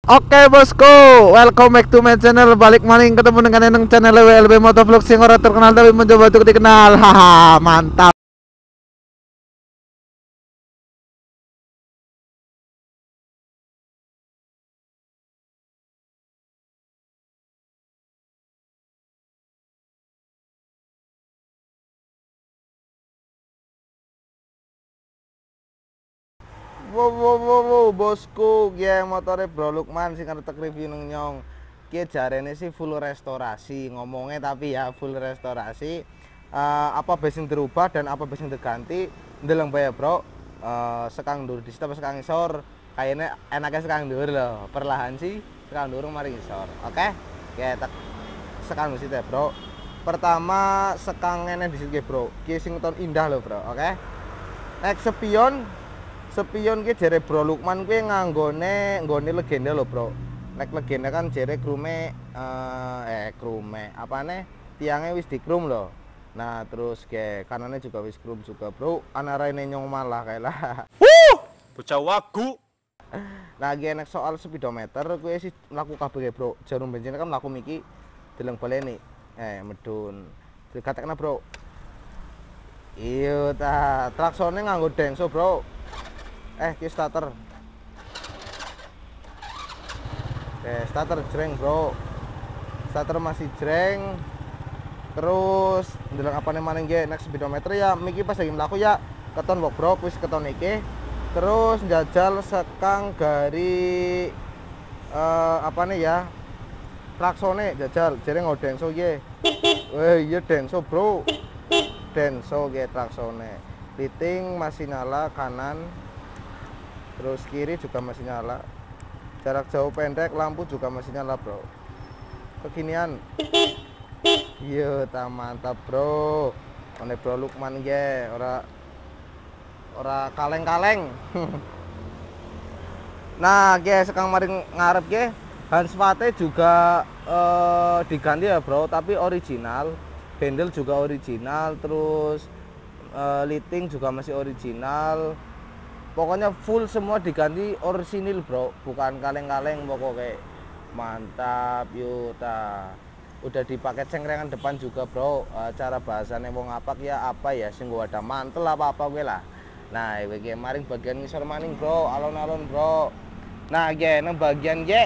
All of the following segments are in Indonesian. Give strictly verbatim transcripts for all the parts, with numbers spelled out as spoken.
Oke bosku, welcome back to my channel. Balik maning ketemu dengan eneng channel W L B Motovlog sing ora terkenal tapi mencoba untuk dikenal. Haha, mantap. Wow, wow, wow, wow, bosku, ya motornya Bro Lukman sing arep review nang nyong. Ki jarene sih full restorasi ngomongnya, tapi ya full restorasi. Uh, apa base yang dirubah dan apa base yang diganti ndeleng bae Bro. Uh, sekang dur di situ sekang isor. Kayaknya enaknya sekang dur loh. Perlahan sih sekang dur mari isor. Oke. Okay? Ya tak sekang di situ ya, Bro. Pertama sekang ngene di situ Bro. Ki sing ton indah loh, Bro. Oke. Okay? Next spion Spion ki jere Bro Lukman kuwi nganggone nggone legenda lho Bro. Nek legenda kan jere krume uh, eh krume apane tiangnya wis dikrum lho. Nah terus ke kanannya juga wis krum juga Bro. Ana raine nyong malah kae lah. Wuh, bocah wagu. Nah ki nek soal speedometer kuwi sih mlaku kabeh Bro. Jarum bensin kan mlaku miki deleng baleni. Eh medun. Dikatekna Bro. Iya ta, traksone nganggo denso Bro. Eh, ki starter. Oke, starter jreng, Bro. Starter masih jreng. Terus ndeleng apane maning nggih nek speedometer ya miki pas lagi mlaku ya keton kok, Bro, wis keton iki. Terus njajal sekang gari eh apane ya? Klaksone jajal jere ngodenso nggih. Weh, iya denso, Bro. Denso nggih klaksone. Liting masih nyala kanan. Terus kiri juga masih nyala. Jarak jauh pendek lampu juga masih nyala Bro. Kekinian. Iya ta mantap Bro. One Bro Lukman nggih, ora ora kaleng-kaleng. Nah, nggih sekang maring ngarep nggih, Hansvate juga eh, diganti ya Bro, tapi original. Handle juga original, terus eh, liting juga masih original. Pokoknya full semua diganti orisinil Bro, bukan kaleng-kaleng pokoknya. Mantap yuta. Udah dipakai cengkrengan depan juga Bro. E, cara bahasanya wong apak ya apa ya sing gua ada mantel apa-apa gue lah. Nah, iki maring bagian ngisor maning Bro, alon-alon Bro. Nah, ge nang bagian ge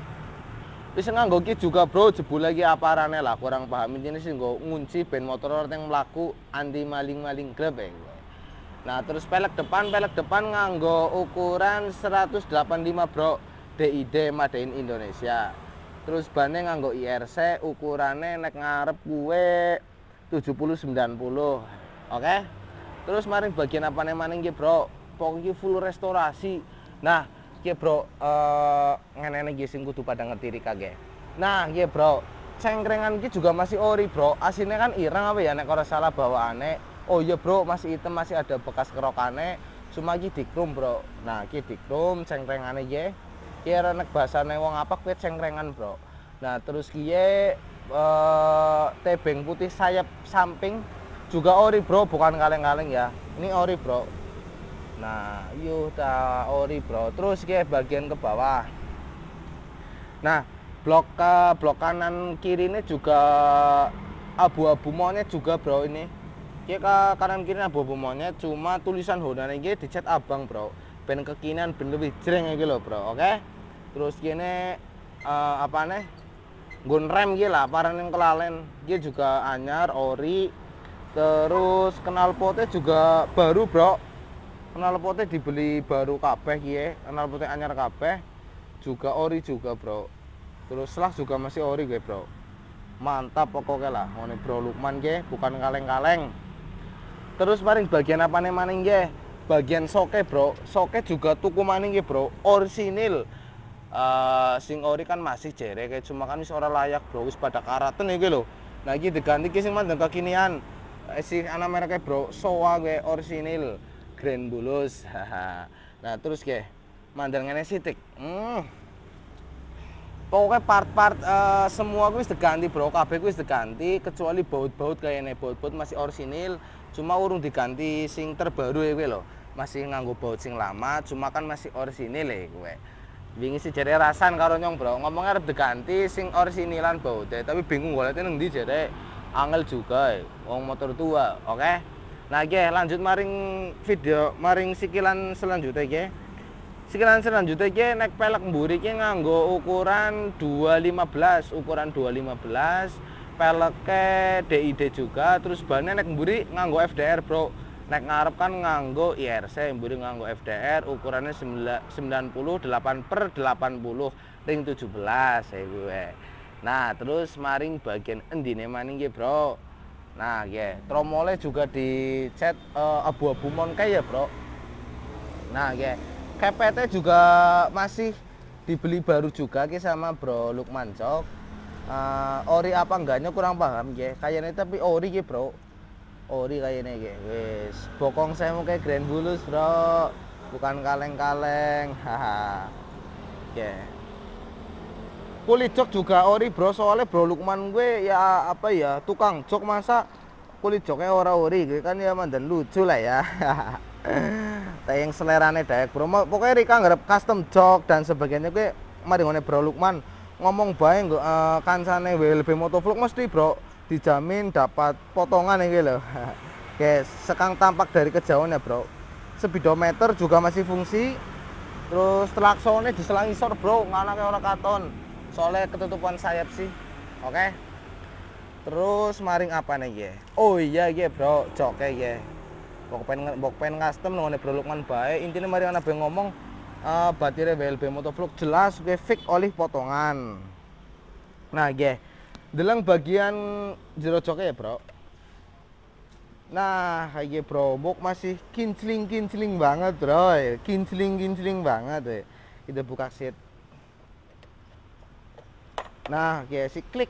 wis nganggo ki juga Bro, jebul lagi aparane lah, kurang paham ini sih nggo ngunci ben motor yang mlaku anti maling-maling grab ya. Nah terus pelek depan, pelek depan nganggo ukuran seratus delapan puluh lima Bro, D I D Made in Indonesia. Terus bannya nganggo I R C, ukurannya nek ngarep gue tujuh puluh sembilan puluh. Oke. Terus maring bagian apa maning nggih Bro, pokoknya full restorasi. Nah nggih Bro, eh ngene nggih sing kudu pada ngerti kage. Nah nggih Bro, cengkrengan iki juga masih ori Bro. Asine kan ireng apa ya nek ora salah bawaane. Oh iya Bro, masih hitam, masih ada bekas kerokane. Cuma iki dikrum Bro. Nah, iki dikrum cengkrengane nggih. Ki ora nek basane wong apa kuwi cengkrengan Bro. Nah, terus kiye eh tebeng putih sayap samping juga ori Bro, bukan kaleng-kaleng ya. Ini ori Bro. Nah, yo ta ori Bro. Terus kiye bagian ke bawah. Nah, blok ke blok kanan kiri ini juga abu-abu monyet juga Bro ini. Ya ke kanan kiri abu-abu monyet, cuma tulisan Honda ini dicat abang Bro. Ben kekinian ben lebih jreng iki lho Bro, oke? Terus kene uh, apa nih? Nggon rem iki lah, paran yang kelalen. Dia juga anyar ori. Terus knalpotnya juga baru Bro. Knalpotnya dibeli baru kabeh iki, knalpotnya anyar kabeh. Juga ori juga Bro. Terus selah juga masih ori gue Bro. Mantap pokoknya lah, ngene Bro Lukman nggih, bukan kaleng-kaleng. Terus maring bagian apa nih maning nggih? Bagian soket Bro, soket juga tuku maning nggih Bro, orisinil. Uh, sing ori kan masih jere kayak cuma kan wis ora layak Bro, wis pada karaten iki lho. Nah iki diganti ki sing mandeng kekinian. Eh, sing ana mereknya Bro, Showa gue orisinil, Grand Bulus. Nah terus nggih, mandeng ngene sitik. Hmm. Pokoknya part-part uh, semua wis diganti Bro, kabeh wis diganti kecuali baut-baut kayaknya baut-baut masih orisinil. Cuma urung diganti sing terbaru ya gue loh, masih nganggo baut sing lama, cuma kan masih orisinil ya gue. Wingi si jere rasan karo nyong, Bro. Ngomong arep diganti sing orsinilan baute, tapi bingung golekne nang ndi jere. Angel juga, wong motor tua. Oke. Nah, nggih, lanjut maring video, maring sikilan selanjutnya nggih. Sikilan selanjutnya nggih nek pelek mburi iki nganggo ukuran dua lima belas, ukuran dua lima belas. Peleknya D I D juga, terus bannya nek mburi nganggo F D R, Bro. Nek ngarep kan nganggo I R C, mburi nganggo F D R, ukurannya sembilan puluh delapan per delapan puluh ring tujuh belas ya gue. Nah, terus maring bagian endine maning nggih, Bro. Nah, nggih, tromolnya juga dicat uh, abu-abu monkai ya, Bro. Nah, nggih, kepetnya juga masih dibeli baru juga ki sama Bro Lukman Cok. Uh, ori apa enggaknya kurang paham nggih. Kayaknya tapi ori nggih, Bro. Ori kayaknya nggih. Wis, bokong saya mau kayak Grand Bulus, Bro. Bukan kaleng-kaleng. Haha. Nggih. Kulit jok juga ori, Bro, soalnya Bro Lukman gue ya apa ya, tukang jok, masa kulit joknya ora ori gue kan ya mandan lucu lah ya. Tayang selerane daek, Bro. Pokoknya Rika ngarep custom jok dan sebagainya gue mari ngene Bro Lukman ngomong bae nggo uh, kancane W L B Motovlog mesti, Bro, dijamin dapat potongan iki lho. Guys, sekang tampak dari kejauhan ya, Bro. Speedometer juga masih fungsi. Terus klaksonnya diselang isor, Bro, nganake ora katon. Soalnya ketutupan sayap sih. Oke. Terus maring apa nih ya? Oh iya ya, Bro, joke ya. Bokpen bokpen custom nongone Bro Lukman bae. Intinya mari ana be ngomong uh, batirnya W L B Motovlog jelas gue fix oleh potongan. Nah, ya. Delang bagian jero joke ya, Bro. Nah, kayak Bro, bok masih kincling-kincling banget, Bro. Kincling-kincling banget ya. Kita buka seat. Nah, kayak si klik.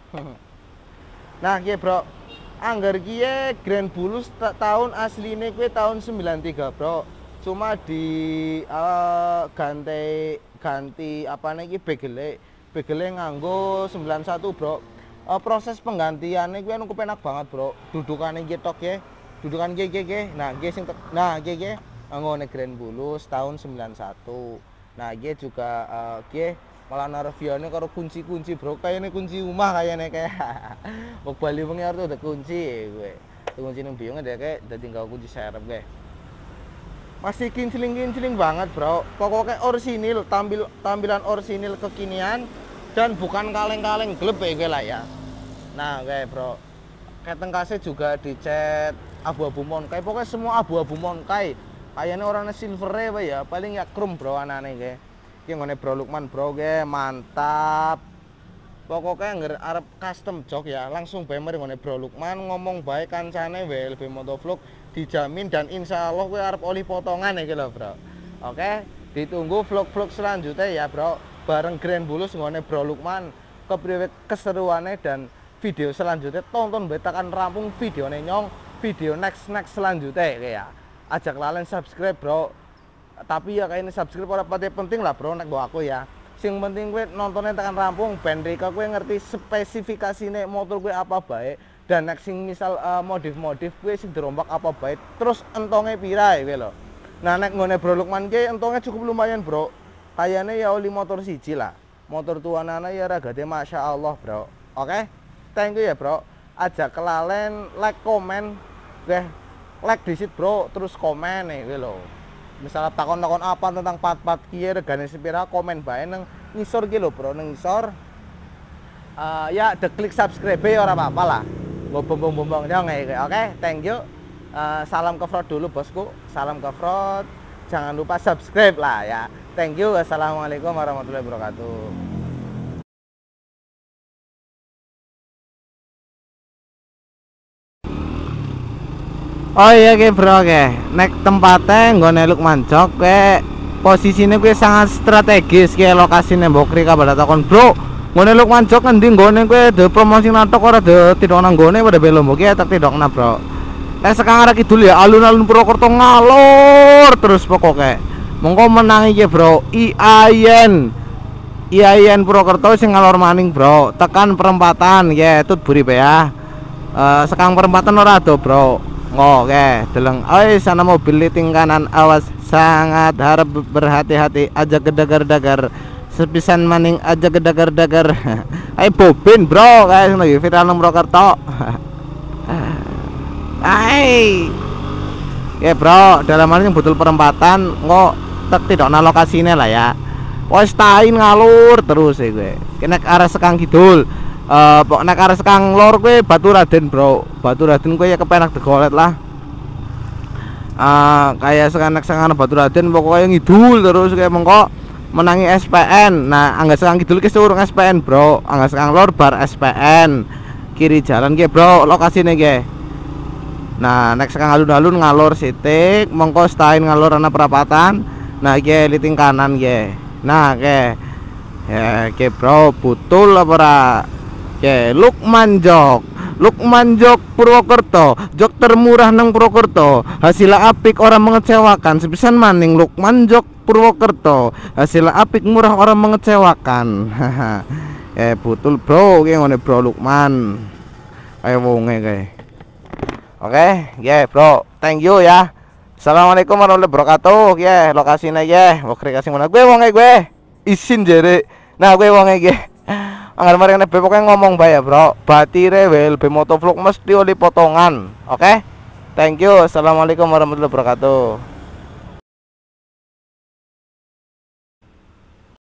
Nah, kayak Bro, anggar kie Grand Bulus tahun aslinya gue tahun sembilan tiga, Bro. Cuma di uh, ganti ganti apa nih begele begele nganggo sembilan satu, Bro. Uh, proses penggantiannya gue nunggu penak banget, Bro. Dudukannya gitu ya, dudukan gie gie. Nah, gie sing nah gie gie nganggo Grand Bulus tahun sembilan satu. Nah, gie juga uh, gie malah narviane karo kunci-kunci, Bro. Kayaknya kunci rumah kayaknya kayak mau Bali bengi harus ada kunci gue. Kunci nang biungnya deh kayak udah tinggal kunci serep gue. Masih kincling-kincling banget, Bro. Pokoknya orsinil, tampil tampilan orsinil kekinian dan bukan kaleng-kaleng gleb ya gue lah ya. Nah, gue, Bro. Kayak tengkasnya juga dicat abu-abu monkai. Pokoknya semua abu-abu monkai. Kayaknya orangnya silver ya, paling ya chrome, Bro, anane gue. Yang ngene Bro Lukman, Bro, ge mantap. Pokoknya nggak arep custom jok ya, langsung bae mari ngene Bro Lukman ngomong bae kancane W L B Motovlog dijamin dan insya Allah gue arep oli potongan iki lho, Bro. Oke, ditunggu vlog-vlog selanjutnya ya, Bro. Bareng Grand Bulus ngene Bro Lukman, kepriwe keseruannya dan video selanjutnya tonton bae tekan rampung videone nyong, video next next selanjutnya ya. Ajak lalen subscribe, Bro. Tapi ya kayaknya subscribe ora pati penting lah, Bro, nek gua aku ya. Sing penting gue nontonnya tekan rampung ben Rika gue ngerti spesifikasine motor gue apa baik dan nek sing misal uh, modif-modif gue sing dirombak apa baik terus entongnya pira ya lho. Nah, nek ngene Bro Lukman ge entongnya cukup lumayan, Bro. Kayaknya ya oli motor siji lah. Motor tuanana ya ragate Masya Allah, Bro. Oke. Thank you ya, Bro. Ajak kelalen like komen gue like disit, Bro, terus komen nih gue lho. Misalnya takon-takon apa tentang part-part kia regane sepira komen bae nang ngisor ki lho, Bro, nang ngisor. Uh, ya the klik subscribe ya ora apa-apa lah. Nggo bombong-bombong nyong ya. Oke, thank you. Uh, salam ke Frod dulu, Bosku. Salam ke Frod. Jangan lupa subscribe lah ya. Thank you. Assalamualaikum warahmatullahi wabarakatuh. Oh iya ke, Bro, ke nek tempatnya nggone Lukman Cok ke posisinya gue sangat strategis ke lokasinya mbok Rika pada takon, Bro, nggone Lukman Cok ngendi nggone gue de promosi natok ora de tidak nang nggone pada belum mbok ya tak tidokna, Bro. Kayak sekarang arek kidul ya alun-alun Purwokerto ngalor terus pokoknya mongko menangi ya, Bro. I A Y N I A Y N Purwokerto sing ngalor maning, Bro. Tekan perempatan ya tut buri be ya. Uh, sekarang perempatan ora do, Bro. Oke, deleng. Oi, sana mobil liting kanan, awas. sangat harap berhati-hati aja gedagar-dagar sepisan maning aja gedagar-dagar. Ayo bobin bro guys lagi viral nang Purwokerto. Hai ya bro, dalam hal ini butuh perempatan kok tidak ana lokasinya lah ya. Wes tain ngalur terus ya gue kena arah Sekang Kidul. Uh, pokoknya arah Sekang lor gue Baturaden bro. Baturaden gue ya kepenak degolet lah. Uh, kayak sekanak sekang Baturaden pokoknya ngidul terus kayak mengko menangi S P N. Nah angga Sekang Kidul ke urung S P N bro. Angga Sekang lor bar S P N kiri jalan gue bro lokasinya gue. Nah nek Sekang alun-alun ngalor sitik mengko stain ngalor ana perapatan. Nah gue liting kanan gue. Nah ke ya ke bro betul apa ora ke Lukman Jok Lukman Jok Purwokerto jok termurah nang Purwokerto hasilnya apik orang mengecewakan sepisan maning Lukman Jok Purwokerto hasilnya apik murah orang mengecewakan. Haha eh betul bro kayak ngene bro Lukman kayak wonge kayak oke ya bro thank you ya. Assalamualaikum warahmatullahi wabarakatuh. Ya, lokasinya ya. Mau kasih mana gue wonge gue. Isin jere. Nah, gue wonge gue. Anggar mari nek pokoknya ngomong bae ya, Bro. Batire wel be motovlog mesti oli potongan. Oke? Thank you. Assalamualaikum warahmatullahi wabarakatuh.